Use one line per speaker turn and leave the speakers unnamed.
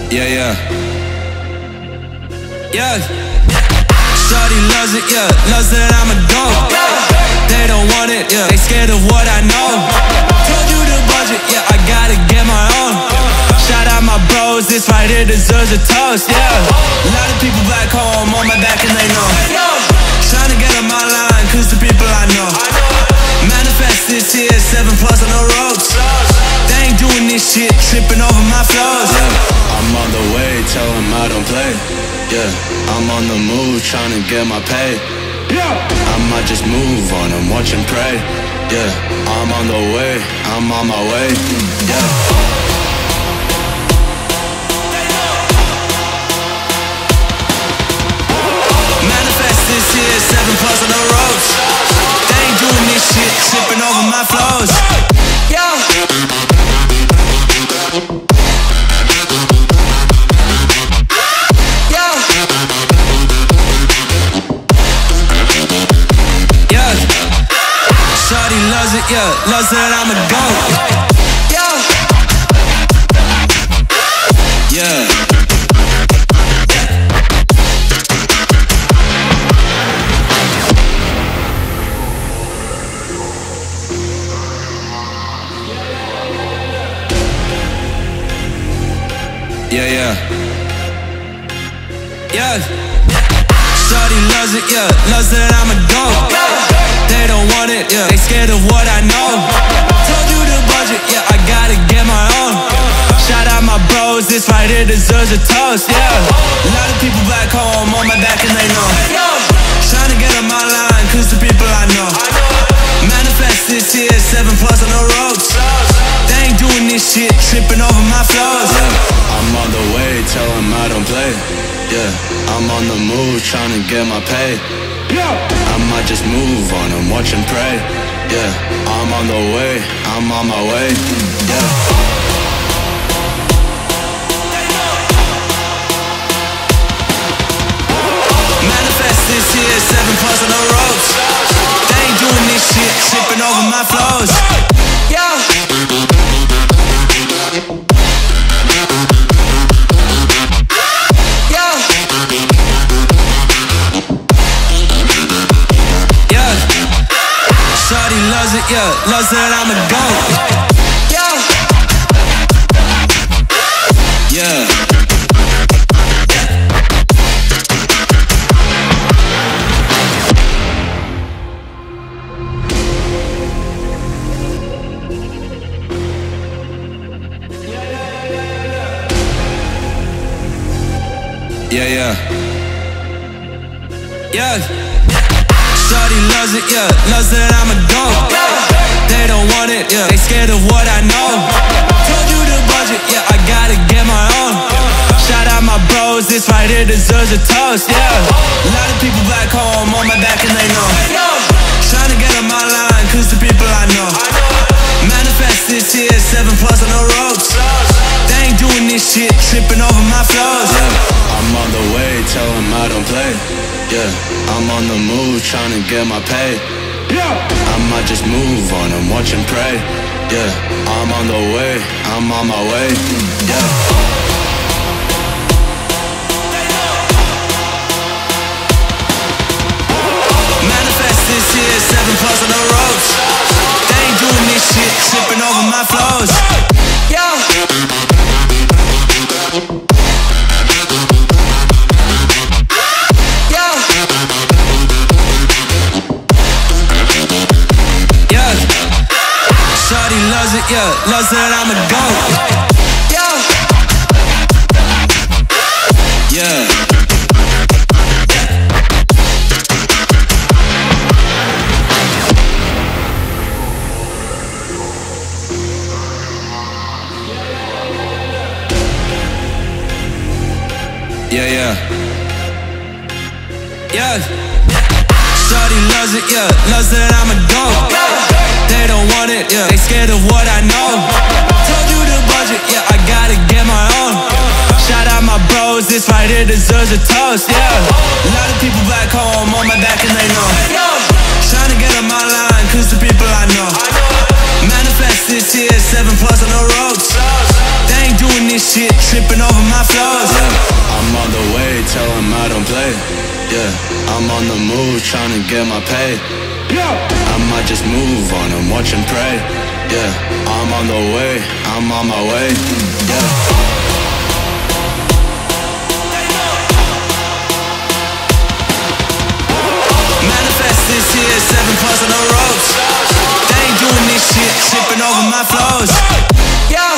Yeah, yeah. Yeah. Shawty loves it, yeah. Loves that I'm a dog. They don't want it, yeah. They scared of what I know. Told you the budget, yeah. I gotta get my own. Shout out my bros, this right here deserves a toast, yeah. A lot of people back home on my back and they know. Trying to get on my line, cause the people I know. Manifest this here, 7+ on the ropes. They ain't doing this shit, tripping over my flows. I'm on the way, tell them I don't play. Yeah, I'm on the move, trying to get my pay. I might just move on and watch and pray. Yeah, I'm on the way, I'm on my way. Yeah. Manifest this here, 7+ on the ropes. They ain't doing this shit, tripping over my flows. Yeah. Shawty loves it, yeah, loves that I'm a goat. Yeah. Yeah, yeah. Yeah. Shawty loves it, yeah, loves that I'm a goat. They don't want it, yeah. They scared of what I know. Told you the budget, yeah. I gotta get my own. Shout out my bros, this right here deserves a toast, yeah. A lot of people back home on my back and they know. Trying to get on my line, cause the people I know. Manifest this here, 7+ on the ropes. They ain't doing this shit, tripping over my flows. I'm on the way, tell them I don't play. Yeah, I'm on the move, trying to get my pay. I might just move on and watch and pray. Yeah, I'm on the way, I'm on my way. Yeah. Manifest this here, 7+ on the ropes. They ain't doing this shit, tripping over my flows. Yeah. Shawty loves it, yeah, loves that I'm a goat. Yeah. Yeah, yeah. Yeah. Shawty loves it, yeah, loves that I'm a goat. They don't want it, yeah. They scared of what I know. Told you the budget, yeah. I gotta get my own. Shout out my bros, this right here deserves a toast, yeah. A lot of people back home on my back and they know. Trying to get on my line, cause the people I know. Manifest this here, 7+ on the ropes. They ain't doing this shit, tripping over my flows. I'm on the way, tell them I don't play. Yeah, I'm on the move, trying to get my pay. I might just move on and watch and pray. Yeah, I'm on the way, I'm on my way. Yeah. Manifest this here, 7+ on the ropes. They ain't doing this shit, tripping over my flows. Yeah. Shawty loves it, yeah, loves that I'm a goat. Yeah. Yeah, yeah. Yeah. Shawty loves it, yeah, loves that I'm a goat. They don't want it, yeah. They scared of what I know. Told you the budget, yeah. I gotta get my own. Shout out my bros, this right here deserves a toast, yeah. A lot of people back home on my back and they know. Trying to get on my line, cause the people I know. Manifest this here, 7+ on the ropes. They ain't doing this this shit, tripping over my flows. Yeah, I'm on the way, tell them I don't play. Yeah, I'm on the move, trying to get my pay. I might just move on and watch and pray. Yeah, I'm on the way, I'm on my way. Yeah. Manifest this year, 7 plus on the ropes. They ain't doing this shit, tripping over my flows. Yeah.